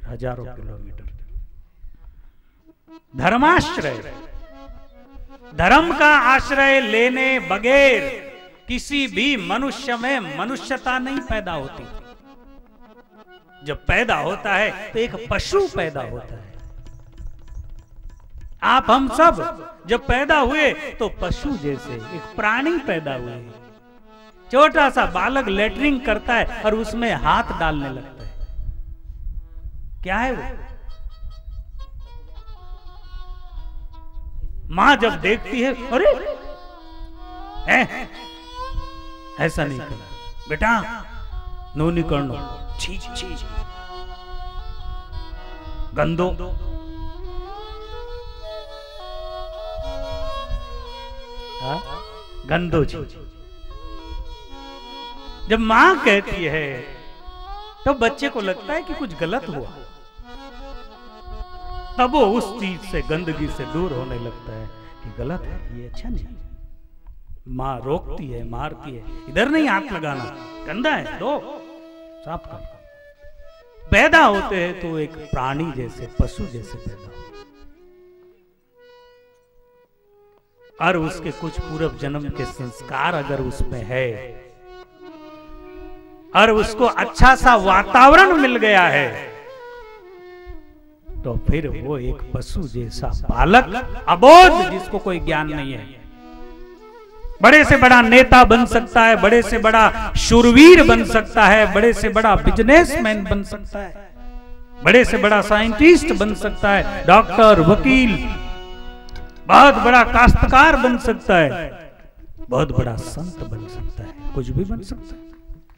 हजारों किलोमीटर। धर्माश्रय, धर्म का आश्रय लेने बगैर किसी भी मनुष्य में मनुष्यता नहीं पैदा होती। जब पैदा होता है तो एक पशु पैदा होता है। आप हम सब जब पैदा हुए तो पशु जैसे एक प्राणी पैदा हुए। छोटा सा बालक लेटरिंग करता है और उसमें हाथ डालने लगता है। क्या है वो? मां जब देखती है, अरे ऐसा नहीं करना बेटा, नो नहीं करना, छी छी गंदो। गंदो जी। जब मां कहती है तो बच्चे को लगता है कि कुछ गलत हुआ, तब वो उस चीज से, गंदगी से दूर होने लगता है कि गलत है, ये अच्छा नहीं। मां रोकती है, मारती है, इधर नहीं हाथ लगाना, गंदा है, दो साफ कर। पैदा होते हैं तो एक प्राणी जैसे, पशु जैसे पैदा होते, और उसके कुछ पूर्व जन्म के संस्कार अगर उसमें है और उसको अच्छा सा वातावरण मिल गया है तो फिर वो एक पशु जैसा बालक, अबोध, जिसको कोई ज्ञान नहीं है, बड़े से बड़ा नेता बन सकता है, बड़े से बड़ा शूरवीर बन सकता है, बड़े से बड़ा बिजनेसमैन बन सकता है, बड़े से बड़ा साइंटिस्ट बन सकता है, डॉक्टर, वकील, बहुत बड़ा काश्तकार बन सकता है, बहुत बड़ा संत बन सकता है, कुछ भी बन सकता है।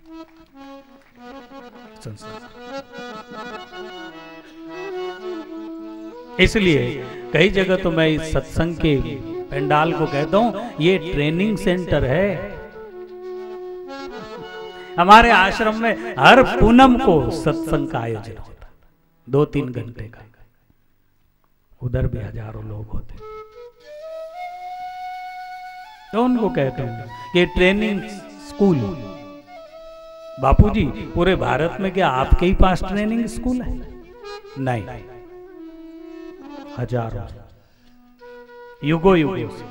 इसलिए कई जगह तो मैं इस सत्संग के पंडाल को कहता हूं ये ट्रेनिंग सेंटर है। हमारे आश्रम में हर पूनम को सत्संग का आयोजन होता, 2-3 घंटे का। उधर भी हजारों लोग होते, तो उनको कहते हैं कि ट्रेनिंग स्कूल। बापूजी, पूरे भारत में क्या आपके ही पास ट्रेनिंग स्कूल है? नहीं, हजारों, युगों युगों से।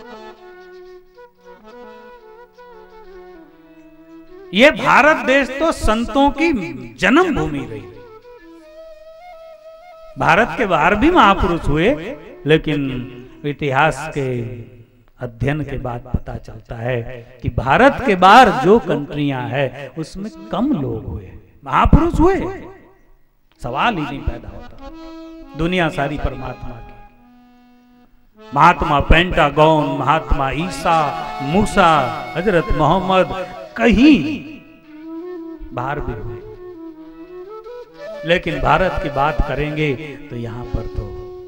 ये भारत देश तो संतों की जन्मभूमि रही। भारत के बाहर भी महापुरुष हुए, लेकिन इतिहास के अध्ययन के बाद पता चलता है कि भारत के बाहर जो कंट्रियां हैं उसमें कम लोग हुए, महापुरुष हुए, सवाल ही नहीं पैदा होता। दुनिया सारी परमात्मा की। महात्मा पेंटागन, महात्मा ईसा, मूसा, हजरत मोहम्मद कहीं बाहर भी हुए, लेकिन भारत की बात करेंगे तो यहां पर तो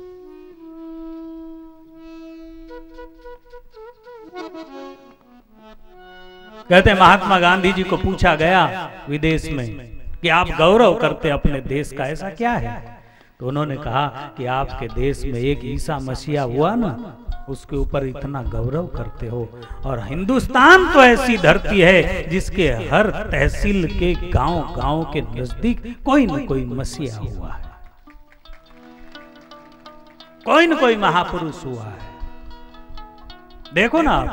कहते हैं महात्मा गांधी जी को पूछा गया विदेश में कि आप गौरव करते अपने देश का, ऐसा क्या है? तो उन्होंने कहा कि आपके देश में एक ईसा मसीहा हुआ ना, उसके ऊपर इतना गौरव करते हो, और हिंदुस्तान तो ऐसी धरती है जिसके हर तहसील के गांव के नजदीक कोई न कोई मसीहा हुआ है, कोई न कोई महापुरुष हुआ है। देखो ना,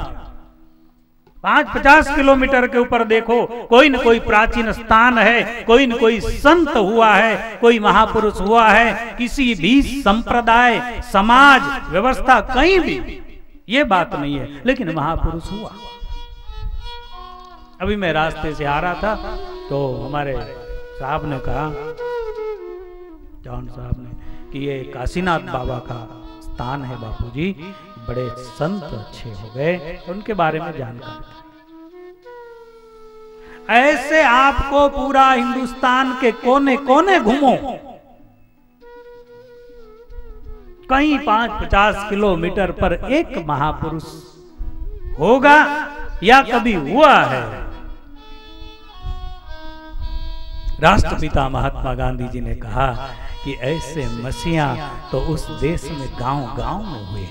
5-50 किलोमीटर के ऊपर देखो, कोई न कोई प्राचीन स्थान है, कोई न कोई संत हुआ है, कोई महापुरुष हुआ है। किसी भी संप्रदाय, समाज, व्यवस्था, कहीं भी ये बात नहीं है, लेकिन महापुरुष हुआ। अभी मैं रास्ते से आ रहा था तो हमारे साहब ने कहा, जॉन साहब ने, कि ये काशीनाथ बाबा का स्थान है बापूजी, बड़े संत अच्छे हो गए, उनके बारे में जानकारी। ऐसे आपको पूरा हिंदुस्तान के कोने कोने घूमो, कहीं 5-50 किलोमीटर पर एक महापुरुष होगा या कभी हुआ है। राष्ट्रपिता महात्मा गांधी जी ने कहा कि ऐसे मसीहा तो उस देश में गांव-गांव में हुए।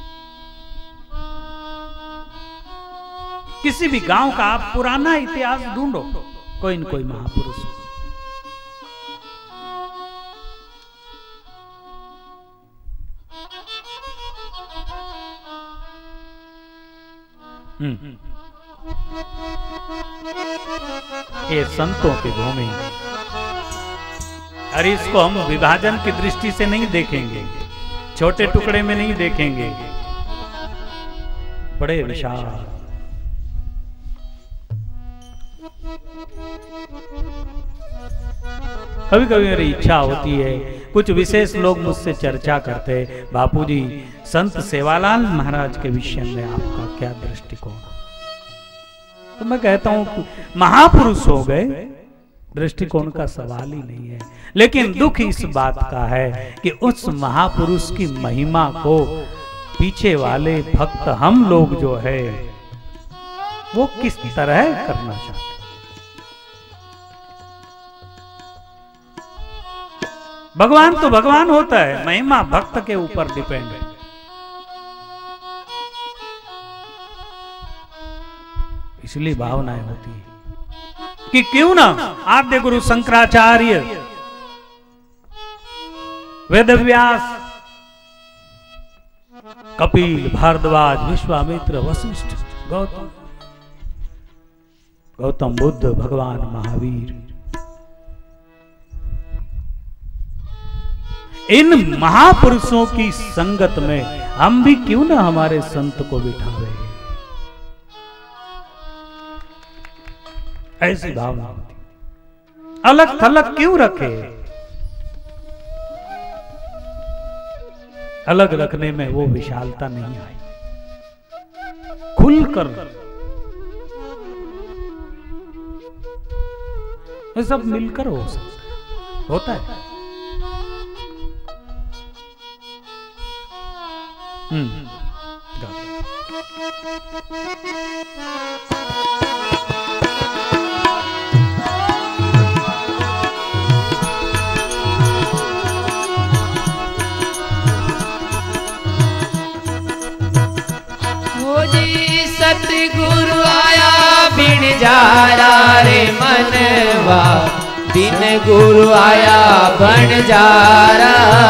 किसी भी गांव का आप पुराना इतिहास ढूंढो, कोई न कोई महापुरुष। ये संतों की भूमि, और इसको हम विभाजन की दृष्टि से नहीं देखेंगे, छोटे टुकड़े में नहीं देखेंगे, बड़े विशाल। कभी कभी मेरी इच्छा होती है, कुछ विशेष लोग मुझसे चर्चा करते, बापूजी संत सेवालाल महाराज के विषय में आपका क्या दृष्टिकोण? तो मैं कहता हूं महापुरुष हो गए, दृष्टिकोण का सवाल ही नहीं है। लेकिन दुख इस बात का है कि उस महापुरुष की महिमा को पीछे वाले भक्त हम लोग जो है वो किस तरह करना चाहते। भगवान तो भगवान होता है, महिमा भक्त के ऊपर डिपेंड है। इसलिए भावनाएं होती है कि क्यों ना आद्य गुरु शंकराचार्य, वेदव्यास, कपिल, भारद्वाज, विश्वामित्र, वशिष्ठ, गौतम बुद्ध, भगवान महावीर, इन महापुरुषों की संगत में हम भी क्यों ना हमारे संत को बिठावे। ऐसी भावना होती, अलग थलग क्यों रखे? अलग रखने में वो विशालता नहीं आई, खुलकर ये सब मिलकर हो सकता होता है। सतगुरु आया बिन जारा रे मनवा, बिन गुरु आया बन जारा।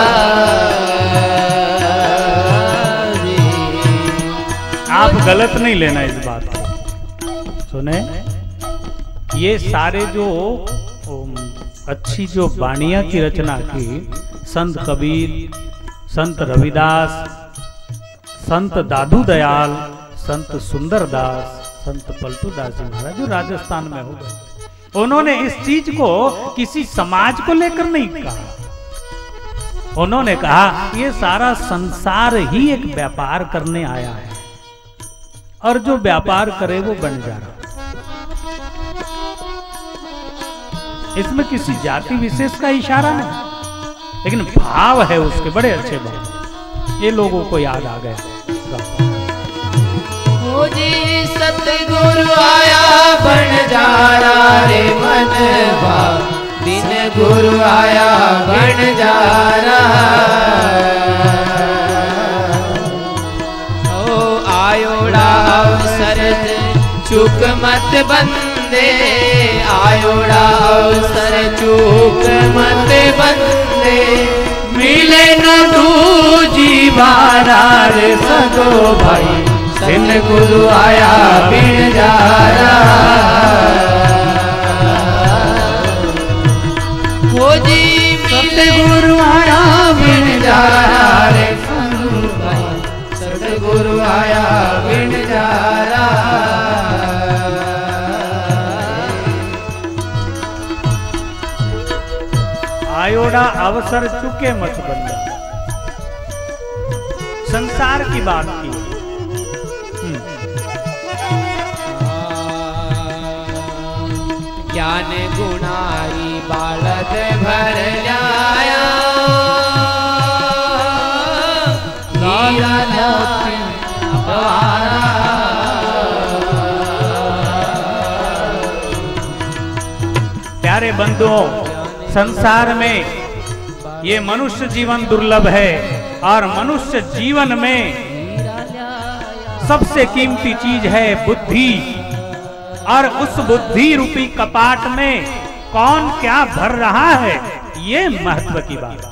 आप गलत नहीं लेना इस बात को। सुने, ये सारे जो अच्छी जो वाणियां की रचना की, संत कबीर, संत रविदास, संत दादू दयाल, संत सुंदरदास, संत पलटूदास जी महाराज जो राजस्थान में हो गए, उन्होंने इस चीज को किसी समाज को लेकर नहीं कहा। उन्होंने कहा ये सारा संसार ही एक व्यापार करने आया है, और जो व्यापार करे वो बन जा रहा। इसमें किसी जाति विशेष का इशारा नहीं, लेकिन भाव है उसके बड़े अच्छे भाव, ये लोगों को याद आ गए। जी सतगुरु आया बन जारा रे मनवा, बिन गुरु आया बन जारा। ओ आयोड़ा अवसर चूक मत बंदे, आयोड़ा अवसर चूक मत बंदे, मिले न दूजी बारा रे सगो भाई, बिन गुरु आया बिन जारा। ओ जी सतगुरु आया बिन जारा रे सगो भाई, सतगुरु आया बिन जारा। आयोड़ा अवसर चुके मत बंदा, संसार की बात की। ज्ञान गुणारी बालक भर लाया, प्यारे बंधुओं, संसार में ये मनुष्य जीवन दुर्लभ है, और मनुष्य जीवन में सबसे कीमती चीज है बुद्धि, और उस बुद्धि रूपी कपाट में कौन क्या भर रहा है, ये महत्व की बात है।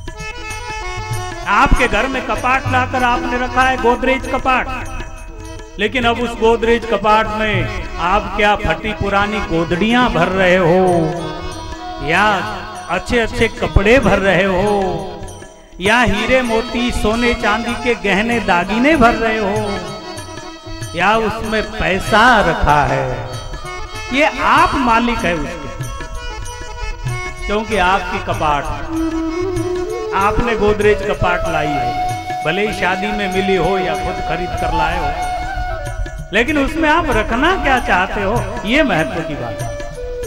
आपके घर में कपाट लाकर आपने रखा है गोदरेज कपाट, लेकिन अब उस गोदरेज कपाट में आप क्या फटी पुरानी गोदड़ियां भर रहे हो, या अच्छे अच्छे कपड़े भर रहे हो, या हीरे मोती सोने चांदी के गहने दागिने भर रहे हो, या उसमें पैसा रखा है? ये आप मालिक है उसके, क्योंकि आपकी कपाट, आपने गोदरेज कपाट लाई है, भले ही शादी में मिली हो या खुद खरीद कर लाए हो, लेकिन उसमें आप रखना क्या चाहते हो, ये महत्व की बात है।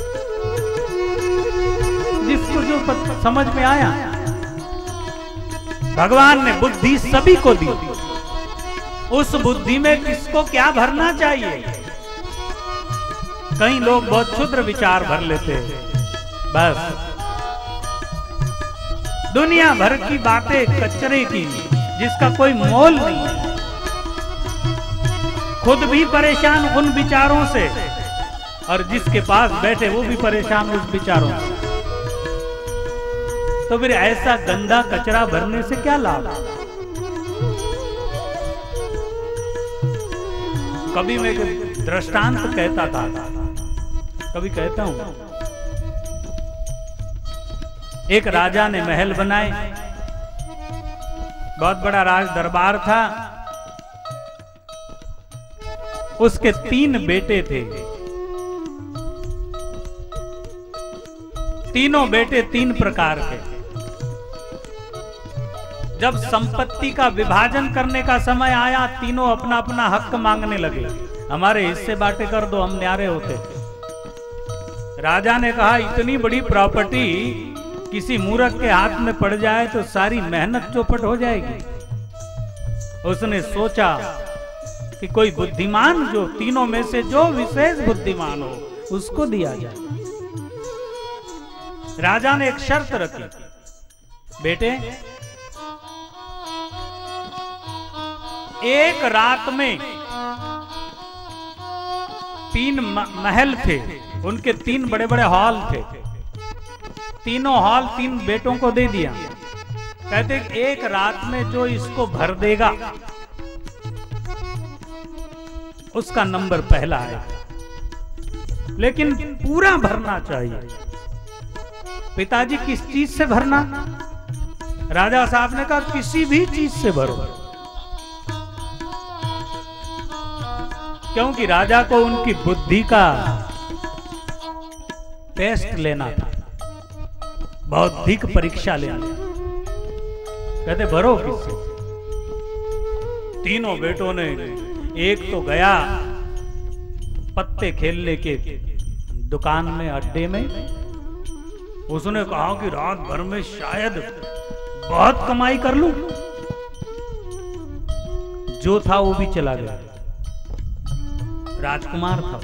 जिसको जो समझ में आया, भगवान ने बुद्धि सभी को दी, उस बुद्धि में किसको क्या भरना चाहिए। कई लोग बहुत क्षुद्र विचार भर लेते हैं, बस दुनिया भर की बातें कचरे की, जिसका कोई मोल नहीं है, खुद भी परेशान उन विचारों से, और जिसके पास बैठे वो भी परेशान उस विचारों से। तो फिर ऐसा गंदा कचरा भरने से क्या लाभ? कभी मैं दृष्टांत कहता था, कभी कहता हूं। एक राजा ने महल बनाए, बहुत बड़ा राज दरबार था, उसके 3 बेटे थे, तीनों बेटे 3 प्रकार के। जब संपत्ति का विभाजन करने का समय आया, तीनों अपना अपना हक मांगने लगे, हमारे हिस्से बांटे कर दो, हम न्यारे होते थे। राजा ने कहा, इतनी बड़ी प्रॉपर्टी किसी मूर्ख के हाथ में पड़ जाए तो सारी मेहनत चौपट हो जाएगी। उसने सोचा कि कोई बुद्धिमान, जो तीनों में से जो विशेष बुद्धिमान हो, उसको दिया जाए। राजा ने एक शर्त रखी, बेटे एक रात में 3 महल थे, उनके 3 बड़े बड़े हॉल थे, तीनों हॉल 3 बेटों को दे दिया। कहते एक रात में जो इसको भर देगा उसका नंबर पहला है, लेकिन पूरा भरना चाहिए। पिताजी किस चीज से भरना? राजा साहब ने कहा किसी भी चीज से भरो, क्योंकि राजा को उनकी बुद्धि का टेस्ट लेना था, बौद्धिक परीक्षा लेना। कहते भरो किससे? तीनों बेटों ने, एक तो गया पत्ते खेलने के दुकान में, अड्डे में, उसने कहा कि रात भर में शायद बहुत कमाई कर लूं। जो था वो भी चला गया, राजकुमार था।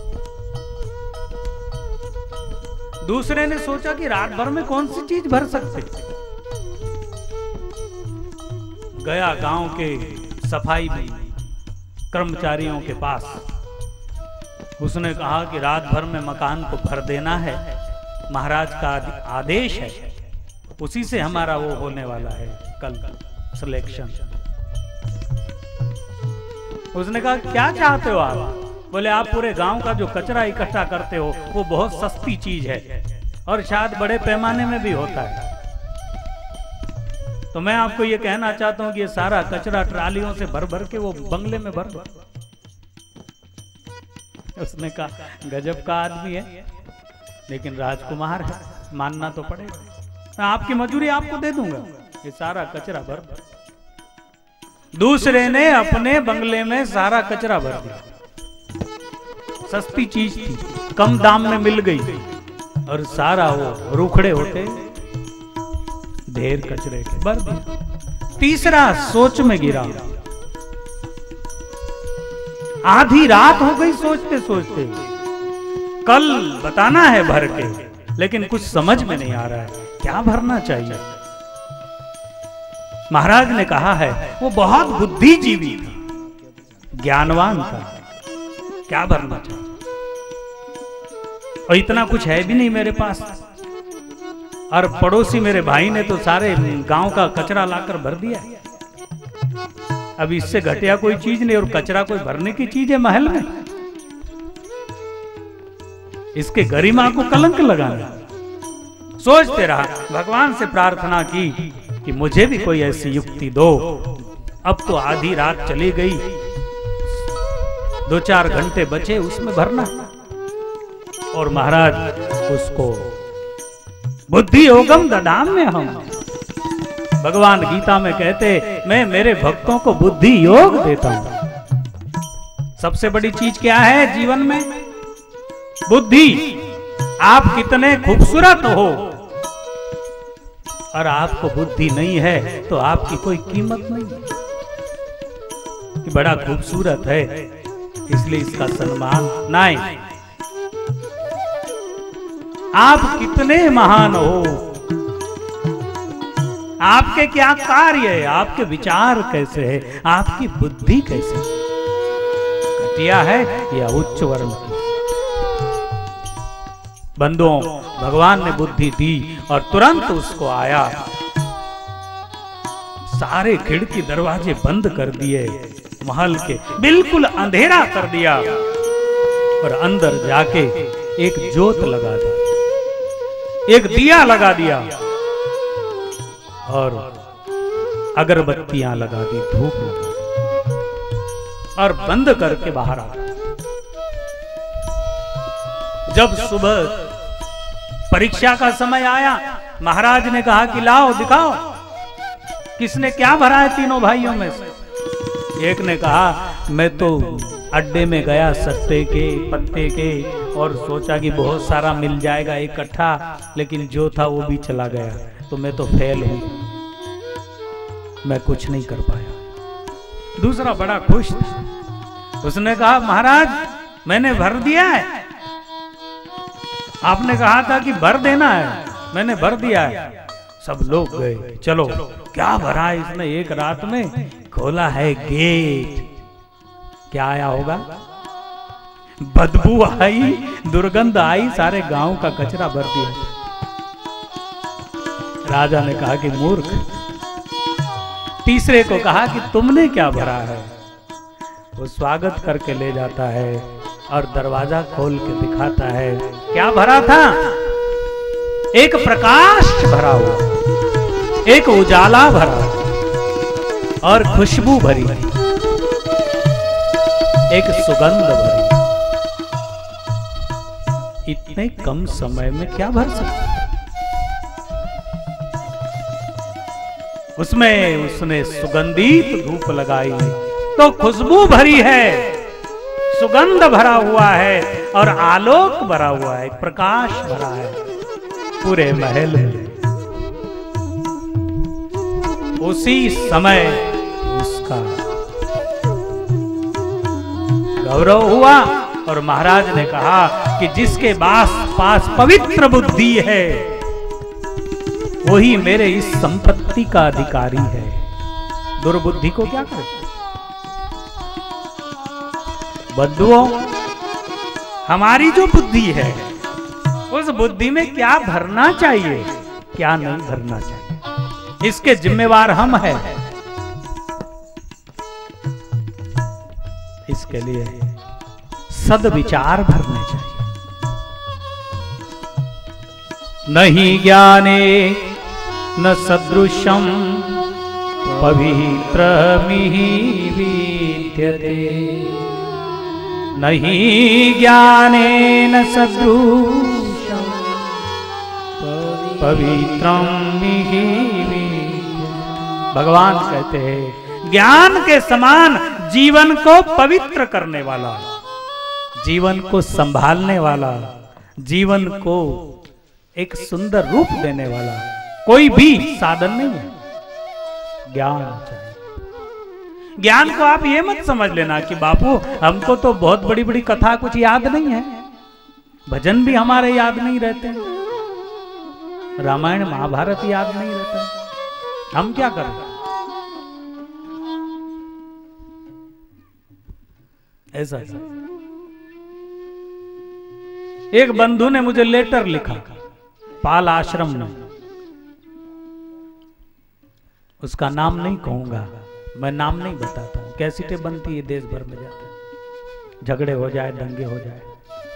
दूसरे ने सोचा कि रात भर में कौन सी चीज भर सकते, गया गांव के सफाई कर्मचारियों के पास, उसने कहा कि रात भर में मकान को भर देना है, महाराज का आदेश है, उसी से हमारा वो होने वाला है कल सिलेक्शन। उसने कहा क्या चाहते हो आप? बोले आप पूरे गांव का जो कचरा इकट्ठा करते हो वो बहुत सस्ती चीज है और शायद बड़े पैमाने में भी होता है, तो मैं आपको ये कहना चाहता हूं कि ये सारा कचरा ट्रालियों से भर भर के वो बंगले में भर दो। उसने कहा गजब का आदमी है, लेकिन राजकुमार है, मानना तो पड़ेगा, मैं आपकी मजूरी आपको दे दूंगा, ये सारा कचरा भर दो। दूसरे ने अपने बंगले में सारा कचरा भर दिया, सस्ती चीज थी, कम दाम में मिल गई, और सारा वो रूखड़े होते ढेर कचरे के भर दिया। तीसरा सोच में गिरा, आधी रात हो गई सोचते सोचते, कल बताना है भर के, लेकिन कुछ समझ में नहीं आ रहा है क्या भरना चाहिए। महाराज ने कहा है वो बहुत बुद्धिजीवी था, ज्ञानवान था, क्या भरना चाहिए, और इतना कुछ है भी नहीं मेरे पास, और पड़ोसी मेरे भाई ने तो सारे गांव का कचरा लाकर भर दिया, अब इससे घटिया कोई चीज नहीं, और कचरा कोई भरने की चीज है महल में? इसके गरिमा को कलंक लगाना। सोचते रहा, भगवान से प्रार्थना की कि मुझे भी कोई ऐसी युक्ति दो। अब तो आधी रात चली गई, 2-4 घंटे बचे उसमें भरना। और महाराज उसको बुद्धि योगम ददाम में हम, भगवान गीता में कहते, मैं मेरे भक्तों को बुद्धि योग देता हूं। सबसे बड़ी चीज क्या है जीवन में? बुद्धि। आप कितने खूबसूरत हो और आपको बुद्धि नहीं है तो आपकी कोई कीमत नहीं है। कि बड़ा खूबसूरत है इसलिए इसका सम्मान नहीं। आप कितने महान हो, आपके क्या कार्य है, आपके विचार कैसे है, आपकी बुद्धि कैसे है, घटिया है या उच्च वर्ण की। बंधुओं, भगवान ने बुद्धि दी और तुरंत उसको आया, सारे खिड़की दरवाजे बंद कर दिए, महल के बिल्कुल अंधेरा कर दिया और अंदर जाके एक जोत लगा दी, एक दिया लगा दिया और अगरबत्तियां लगा दी, धूप लगा दी और बंद करके बाहर आ गया। जब सुबह परीक्षा का समय आया, महाराज ने कहा कि लाओ दिखाओ किसने क्या भरा है तीनों भाइयों में से। एक ने कहा मैं तो अड्डे में गया सट्टे के पत्ते के और सोचा कि बहुत सारा मिल जाएगा इकट्ठा, लेकिन जो था वो भी चला गया, तो मैं तो फेल हूं, मैं कुछ नहीं कर पाया। दूसरा बड़ा खुश था, उसने कहा महाराज मैंने भर दिया है, आपने कहा था कि भर देना है, मैंने भर दिया है। सब लोग गए, चलो क्या भरा है इसने एक रात में? खोला है गेट। क्या आया होगा? बदबू आई, दुर्गंध आई, सारे गांव का कचरा भर दिया। राजा ने कहा कि मूर्ख। तीसरे को कहा कि तुमने क्या भरा है? वो स्वागत करके ले जाता है और दरवाजा खोल के दिखाता है। क्या भरा था? एक प्रकाश भरा हुआ, एक उजाला भरा और खुशबू भरी, एक सुगंध भरी। इतने कम समय में क्या भर सकता? उसमें उसने सुगंधित धूप लगाई तो खुशबू भरी है, सुगंध भरा हुआ है और आलोक भरा हुआ है, प्रकाश भरा है पूरे महल में। उसी समय उसका गौरव हुआ और महाराज ने कहा कि जिसके पास पवित्र बुद्धि है वही मेरे इस संपत्ति का अधिकारी है। दुर्बुद्धि को क्या करे? बंधुओं, हमारी जो बुद्धि है उस बुद्धि में क्या भरना चाहिए, क्या नहीं भरना चाहिए, इसके जिम्मेवार हम हैं। इसके लिए सद्विचार भरने चाहिए। नहीं ज्ञाने न सदृशम पवित्रमिह विद्यते, नहीं ज्ञानेन सदृशम पवित्रमिह विद्यते। भगवान कहते हैं ज्ञान के समान जीवन को पवित्र करने वाला, जीवन को संभालने वाला, जीवन को एक सुंदर रूप देने वाला कोई भी साधन नहीं है। ज्ञान चाहिए। ज्ञान को आप ये मत समझ लेना कि बापू हमको तो बहुत बड़ी बड़ी कथा कुछ याद नहीं है, भजन भी हमारे याद नहीं रहते, रामायण महाभारत याद नहीं रहता, हम क्या करें? ऐसा एक बंधु ने मुझे लेटर लिखा, पाल आश्रम में, उसका नाम नहीं कहूंगा, मैं नाम नहीं बताता हूं, कैसेटें बनती है देश भर में जाते, झगड़े हो जाए, दंगे हो जाए,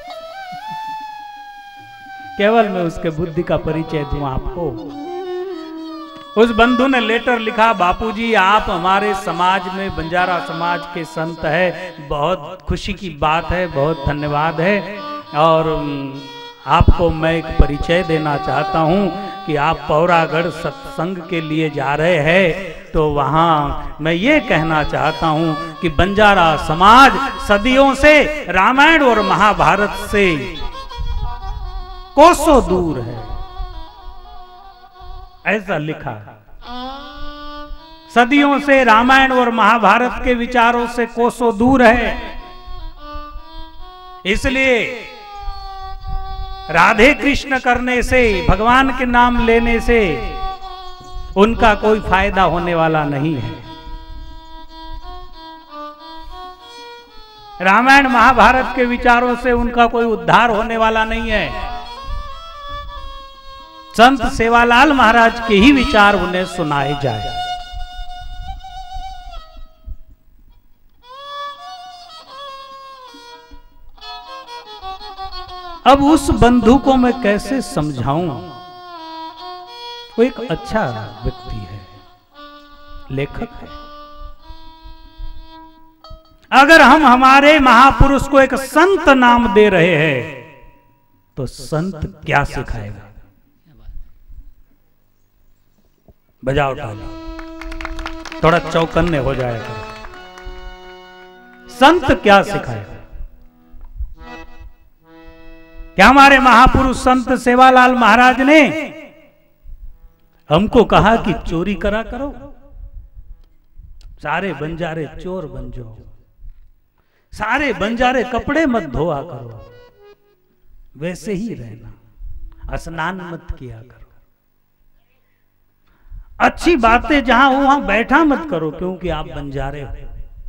केवल मैं उसके बुद्धि का परिचय दूं आपको। उस बंधु ने लेटर लिखा, बापूजी आप हमारे समाज में बंजारा समाज के संत है, बहुत खुशी की बात है, बहुत धन्यवाद है, और आपको मैं एक परिचय देना चाहता हूं कि आप पौरागढ़ सत्संग के लिए जा रहे हैं, तो वहां मैं ये कहना चाहता हूं कि बंजारा समाज सदियों से रामायण और महाभारत से कोसों दूर है, ऐसा लिखा। सदियों से रामायण और महाभारत के विचारों से कोसों दूर है, इसलिए राधे कृष्ण करने से, भगवान के नाम लेने से उनका कोई फायदा होने वाला नहीं है। रामायण महाभारत के विचारों से उनका कोई उद्धार होने वाला नहीं है। संत सेवालाल महाराज के ही विचार उन्हें सुनाए जाए। अब उस बंधु को मैं कैसे समझाऊं? वो एक अच्छा व्यक्ति है, लेखक है। अगर हम हमारे महापुरुष को एक संत नाम दे रहे हैं तो संत क्या सिखाएगा? बजाओ ताली, थोड़ा चौकन्ने हो जाएगा। संत क्या सिखाएगा? क्या हमारे महापुरुष संत सेवालाल महाराज ने हमको कहा कि चोरी करा करो, सारे बंजारे चोर बन जाओ, सारे बंजारे कपड़े मत धोआ करो, वैसे ही रहना, स्नान मत किया करो, अच्छी बातें जहां हो वहां बैठा मत करो क्योंकि आप बंजारे हो,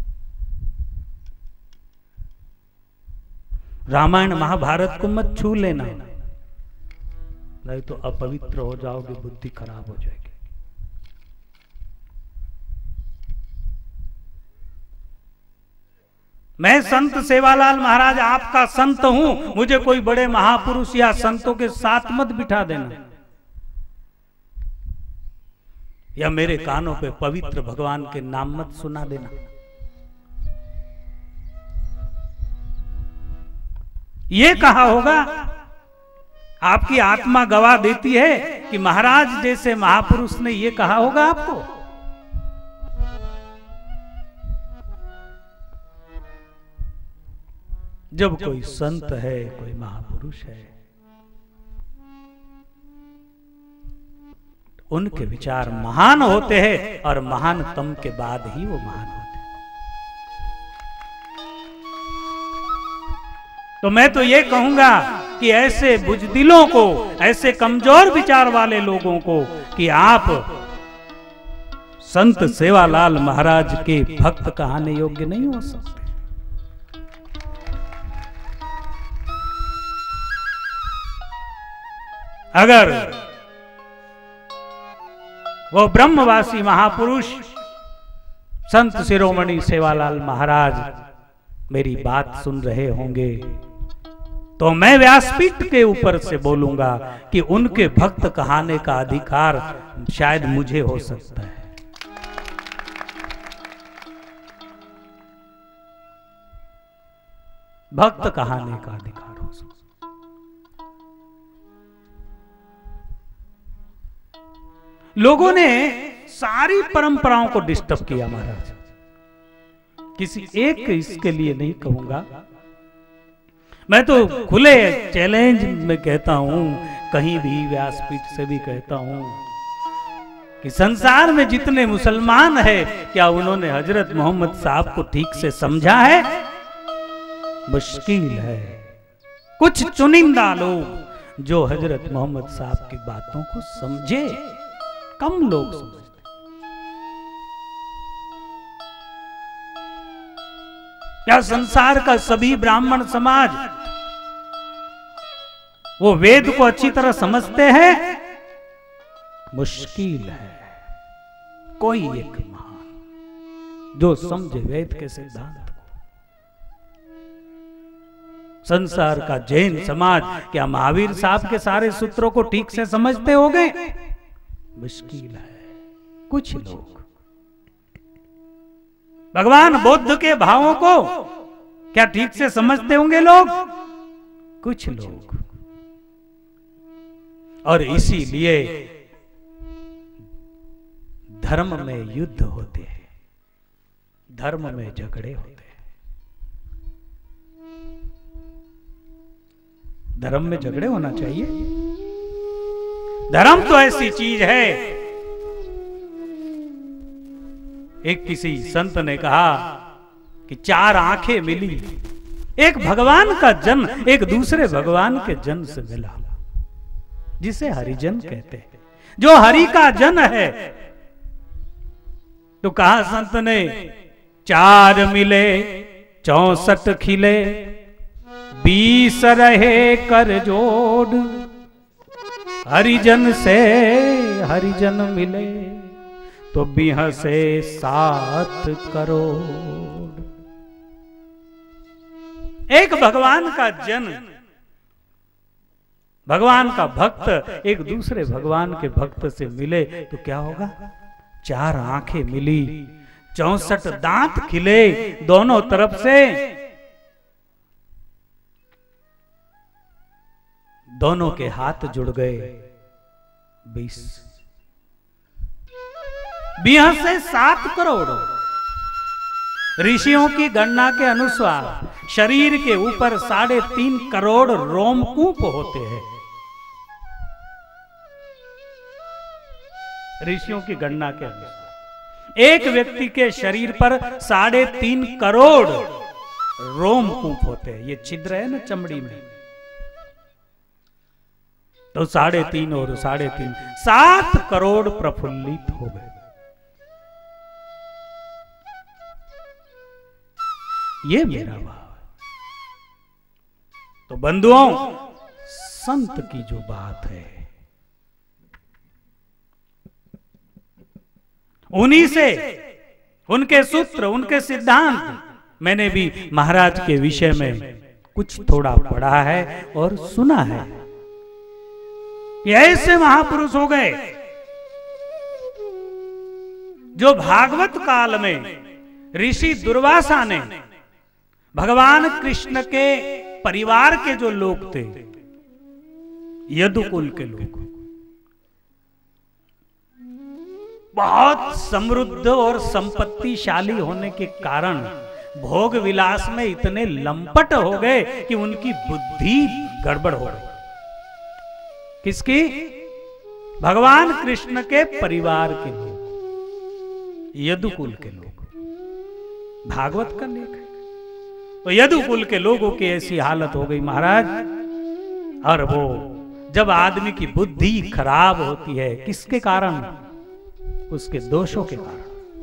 रामायण महाभारत को मत छू लेना, नहीं तो अपवित्र हो जाओगे, बुद्धि खराब हो जाएगी। मैं संत सेवालाल महाराज आपका संत हूं, मुझे कोई बड़े महापुरुष या संतों के साथ मत बिठा देना, या मेरे कानों पे पवित्र भगवान के नाम मत सुना देना। ये कहा होगा, आपकी आत्मा गवाह देती है कि महाराज जैसे महापुरुष ने ये कहा होगा आपको। जब कोई संत है, कोई महापुरुष है, उनके विचार महान होते हैं और महानतम के बाद ही वो महान होते हैं। तो मैं तो ये कहूंगा कि ऐसे बुजदिलों को, ऐसे कमजोर विचार वाले लोगों को कि आप संत सेवालाल महाराज के भक्त कहने योग्य नहीं हो सकते। अगर वो ब्रह्मवासी महापुरुष संत शिरोमणि सेवालाल महाराज मेरी बात सुन रहे होंगे तो मैं व्यासपीठ के ऊपर से बोलूंगा कि उनके भक्त कहाने का अधिकार शायद मुझे हो सकता है। भक्त कहाने का अधिकार हो सकता है। लोगों ने सारी परंपराओं को डिस्टर्ब किया महाराज, किसी एक इसके लिए नहीं कहूंगा। मैं तो खुले चैलेंज में कहता हूं, कहीं भी व्यासपीठ से भी कहता हूं कि संसार में जितने मुसलमान हैं, क्या उन्होंने हजरत मोहम्मद साहब को ठीक से समझा है? मुश्किल है। कुछ चुनिंदा लोग जो हजरत मोहम्मद साहब की बातों को समझे, कम लोग समझते। क्या संसार का सभी ब्राह्मण समाज वो वेद को अच्छी तरह समझते हैं? मुश्किल है। कोई एक महान, जो समझे वेद के सिद्धांत को। संसार का जैन समाज क्या महावीर साहब के सारे सूत्रों को ठीक से समझते होंगे? मुश्किल है। कुछ लोग भगवान बुद्ध के भावों को क्या ठीक से समझते होंगे लोग? कुछ लोग। और इसीलिए धर्म में युद्ध होते हैं, धर्म में झगड़े होते हैं। धर्म में झगड़े होना चाहिए। धर्म तो ऐसी चीज है, एक किसी संत ने कहा कि 4 आंखें मिली, एक भगवान का जन एक दूसरे भगवान के जन से मिला, जिसे हरिजन कहते हैं, जो हरि का जन है। तो कहा संत ने, 4 मिले 64 खिले, 20 रहे कर जोड़, हरिजन से हरिजन मिले तो 20 से 7 करोड़। एक भगवान का जन, भगवान का भक्त एक दूसरे भगवान के भक्त से मिले तो क्या होगा? 4 आंखें मिली, 64 दांत खिले दोनों तरफ से, दोनों के हाथ जुड़ गए, 20 से 7 करोड़। ऋषियों की गणना के अनुसार शरीर के ऊपर 3.5 करोड़ रोमकूप होते हैं। ऋषियों की गणना के अनुसार एक व्यक्ति के शरीर पर 3.5 करोड़ रोमकूप होते हैं। ये छिद्र है ना चमड़ी में, तो 3.5 और 3.5 7 करोड़ प्रफुल्लित हो गए। ये मेरा भाव है। तो बंधुओं, संत की जो बात है, उन्हीं से, उनके सूत्र, उनके सिद्धांत, मैंने भी महाराज के विषय में कुछ थोड़ा पढ़ा है और सुना है। ये ऐसे महापुरुष हो गए जो भागवत काल में ऋषि दुर्वासा ने भगवान कृष्ण के परिवार के जो लोग थे, यदुकुल के लोग, बहुत समृद्ध और संपत्तिशाली होने के कारण भोग विलास में इतने लंपट हो गए कि उनकी बुद्धि गड़बड़ हो गई। किसकी? भगवान कृष्ण के परिवार के लोग, यदुकुल के लोग। भागवत का लेख है। तो यदुकुल के लोगों की ऐसी हालत हो गई महाराज, और वो जब आदमी की बुद्धि खराब होती है, किसके कारण? उसके दोषों के कारण।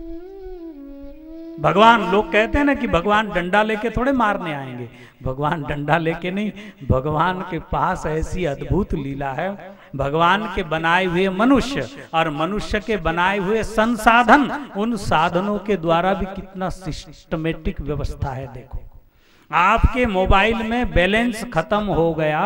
भगवान, लोग कहते हैं ना कि भगवान डंडा लेके थोड़े मारने आएंगे। भगवान डंडा लेके नहीं, भगवान के पास ऐसी अद्भुत लीला है। भगवान के बनाए हुए मनुष्य और मनुष्य के बनाए हुए संसाधन, उन साधनों के द्वारा भी कितना सिस्टमेटिक व्यवस्था है। देखो, आपके मोबाइल में बैलेंस खत्म हो गया,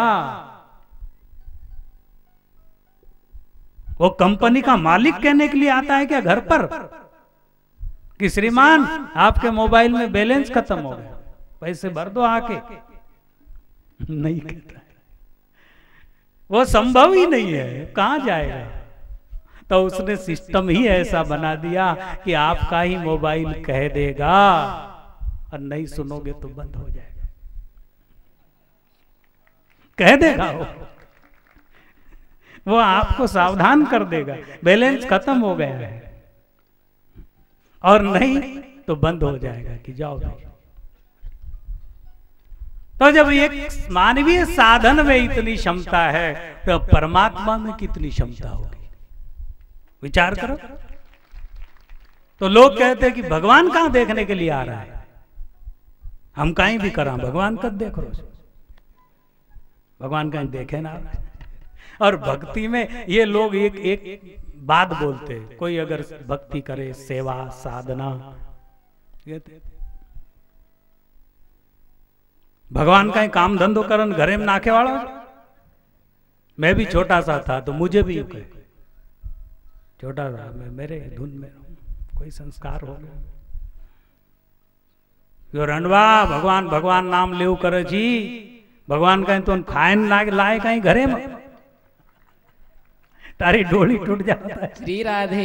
वो कंपनी का मालिक कहने के लिए आता है क्या घर पर कि श्रीमान आपके मोबाइल में बैलेंस खत्म हो गया, पैसे भर दो आके? नहीं कहता है, वो संभव ही नहीं है, कहां जाएगा। तो उसने सिस्टम ही ऐसा बना दिया कि आपका ही मोबाइल कह देगा और नहीं सुनोगे तो बंद हो जाएगा, कह देगा वो आपको सावधान कर देगा, बैलेंस खत्म हो गया है, और नहीं तो बंद हो जाएगा कि जाओ भाई। तो जब एक मानवीय साधन में इतनी क्षमता है तो परमात्मा में कितनी क्षमता होगी, विचार करो। तो लोग कहते हैं कि भगवान कहां देखने के लिए आ रहा है, हम कहीं भी करा, भगवान कब देखो, भगवान कहीं देखे ना। और भक्ति में ये लोग एक बात बोलते हैं, कोई अगर भक्ति करे, सेवा साधना, भगवान का काम धंधो करन घरे में नाखे वाला। मैं भी छोटा सा था तो मुझे भी कहे, छोटा था मैं, मेरे धुन में कोई संस्कार हो गया। यो रंडवा भगवान भगवान नाम लेव करे जी, भगवान कहीं तो खाए लाए कहीं घरे में, तारी डोली टूट जाता है। श्री राधे।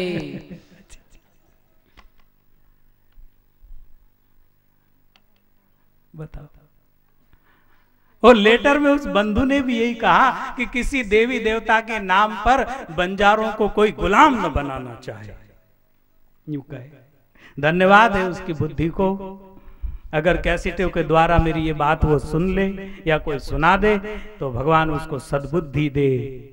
बताओ। और लेटर में उस बंधु ने भी यही कहा कि किसी देवी देवता के नाम पर बंजारों को कोई गुलाम न बनाना चाहे, यूं कहे। धन्यवाद है उसकी बुद्धि को। अगर कैसेटों के द्वारा मेरी ये बात वो सुन ले या कोई सुना दे तो भगवान उसको सद्बुद्धि दे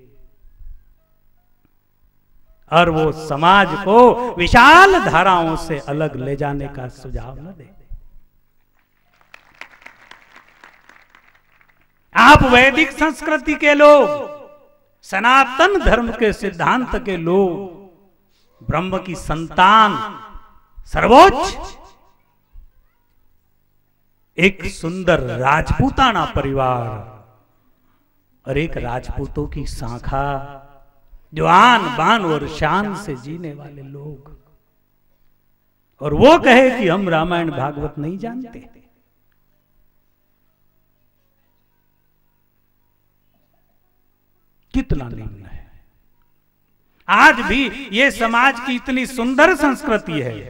और वो समाज को विशाल धाराओं से अलग ले जाने का सुझाव न दे। आप वैदिक संस्कृति के लोग, सनातन धर्म के सिद्धांत के लोग, ब्रह्म की संतान, सर्वोच्च एक सुंदर राजपूताना परिवार और एक राजपूतों की शाखा, जो आन बान और शान से जीने वाले लोग, और वो कहे कि हम रामायण भागवत नहीं जानते। कितना निम्न है। आज भी ये समाज की इतनी सुंदर संस्कृति है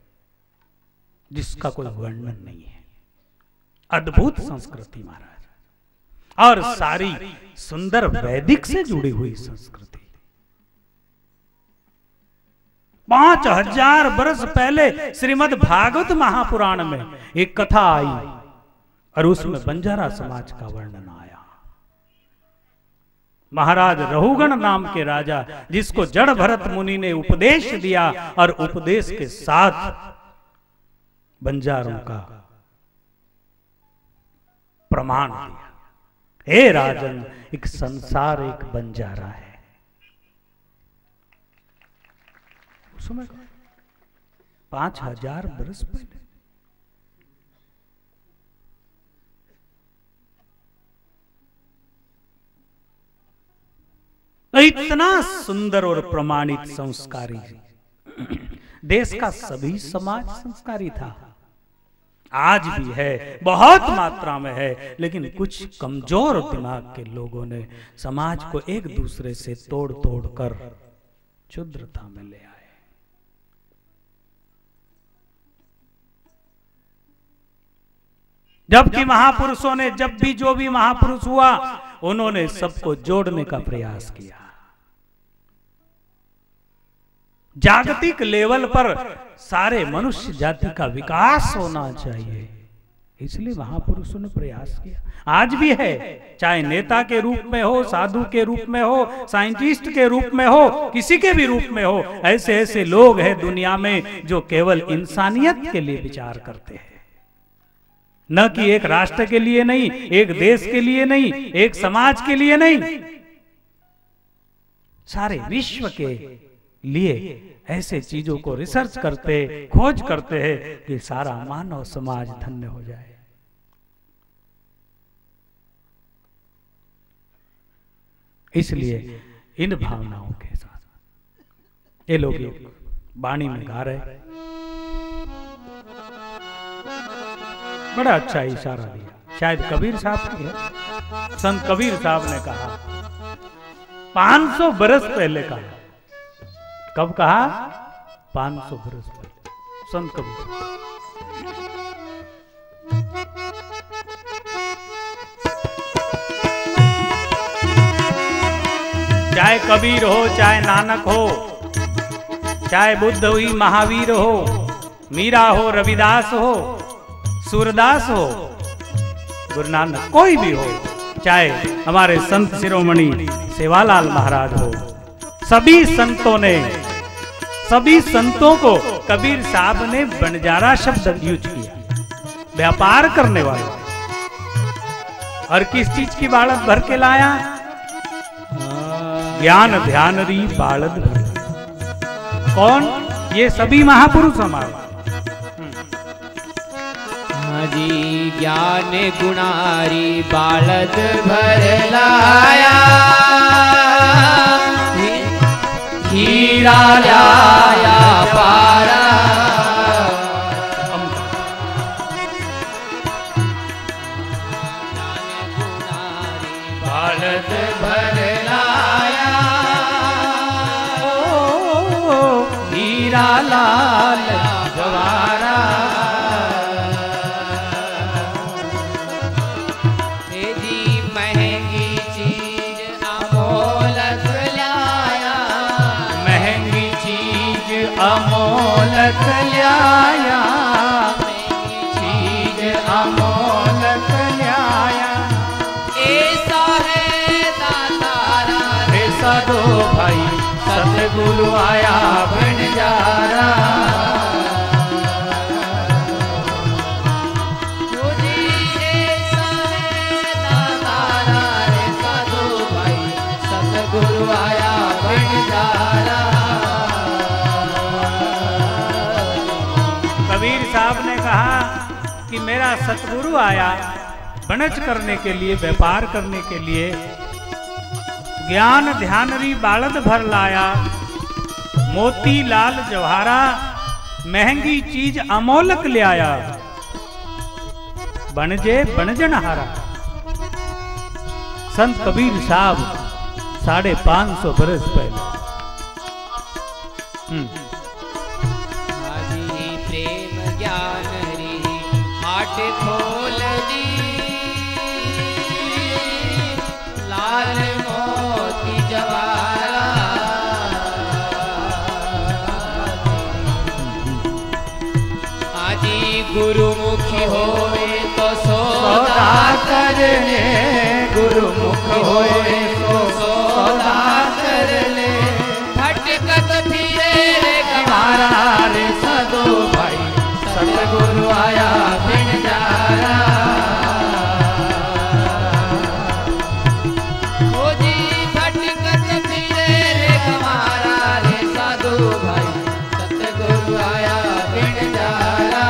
जिसका कोई वर्णन नहीं है। अद्भुत संस्कृति महाराज, और सारी सुंदर वैदिक से जुड़ी हुई संस्कृति। 5000 वर्ष पहले श्रीमद् भागवत महापुराण में एक कथा आई और उसमें बंजारा समाज का वर्णन आया। महाराज रहुगण नाम के राजा, जिसको जड़ भरत मुनि ने उपदेश दिया और उपदेश के साथ बंजारों का प्रमाण दिया, हे राजन, एक संसार एक बंजारा है। उस समय 5000 वर्ष पहले इतना सुंदर और प्रमाणित संस्कारी देश का सभी समाज संस्कारी था। आज भी है, बहुत मात्रा में है, लेकिन कुछ कमजोर दिमाग के लोगों ने समाज को एक दूसरे से तोड़ तोड़ कर क्षुद्रता में ले आए। जबकि महापुरुषों ने, जब भी जो भी महापुरुष हुआ, उन्होंने सबको जोड़ने का प्रयास किया। जागतिक लेवल पर सारे मनुष्य जाति का विकास होना चाहिए, इसलिए महापुरुषों ने प्रयास किया। आज भी है, चाहे नेता के रूप में हो, साधु के रूप में हो, साइंटिस्ट के रूप में हो, किसी के भी रूप में हो, ऐसे ऐसे लोग हैं दुनिया में जो केवल इंसानियत के लिए विचार करते हैं, न कि एक राष्ट्र के लिए नहीं, एक देश के लिए नहीं, एक समाज के लिए नहीं, सारे विश्व के लिए ऐसे चीजों को रिसर्च करते, खोज करते हैं कि सारा मानव समाज धन्य हो जाए। इसलिए इन भावनाओं के साथ ये लोग वाणी में गा रहे, बड़ा अच्छा इशारा दिया, शायद कबीर साहब की है। संत कबीर साहब ने कहा, 500 बरस पहले कहा। कब कहा? 500 बरस पहले संत कबीर। चाहे कबीर हो, चाहे नानक हो, चाहे बुद्ध हुई, महावीर हो, मीरा हो, रविदास हो, सूरदास हो, गुरु नानक, कोई भी हो, चाहे हमारे संत शिरोमणि सेवालाल महाराज हो, सभी संतों ने, सभी संतों को कबीर साहब ने बंजारा शब्द यूज किया। व्यापार करने वाले, और किस चीज की बालद भर के लाया? ज्ञान ध्यान री बालद भर। कौन? ये सभी महापुरुष हमारे। जी ज्ञान गुणारी बालद भर लाया, हीरा लाया पारा। बालद भर लाया, हीरा लाल जवारा। जी महंगी चीज अमोलक लाया, महंगी चीज अमोलक लाया, चीज अमोलक लाया। ऐसा है दातारा रे साधो भाई सतगुरु आया बंजारा। गुरु आया बंजारा। कबीर साहब ने कहा कि मेरा सतगुरु आया बनच करने के लिए, व्यापार करने के लिए। ज्ञान ध्यान री बालद भर लाया, मोती लाल जवाहरा, महंगी चीज अमोलक ले आया। बनजे बनजनहारा। संत कबीर साहब 550 बरस पहले। आजी प्रेम ज्ञान री हाट खोल दी, लाल मोती जवारा। आजी गुरुमुखी होए तो सौदा करने, गुरुमुख होए तो सौदा कर ले। भटकत फिरे रे हमारा रे साधो भाई सतगुरु आया बंजारा। ओ जी भटकत फिरे रे हमारा रे साधु भाई सतगुरु आया बंजारा।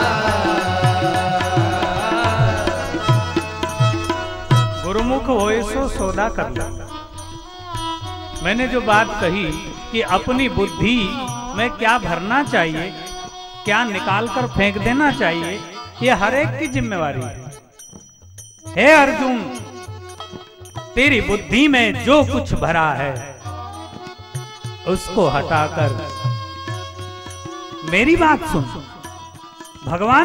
गुरुमुख होए सो सौदा कर ला। मैंने जो बात कही कि अपनी बुद्धि में क्या भरना चाहिए, क्या निकाल कर फेंक देना चाहिए, ये हर एक की जिम्मेवारी है। हे अर्जुन, तेरी बुद्धि में जो कुछ भरा है उसको हटाकर मेरी बात सुन। भगवान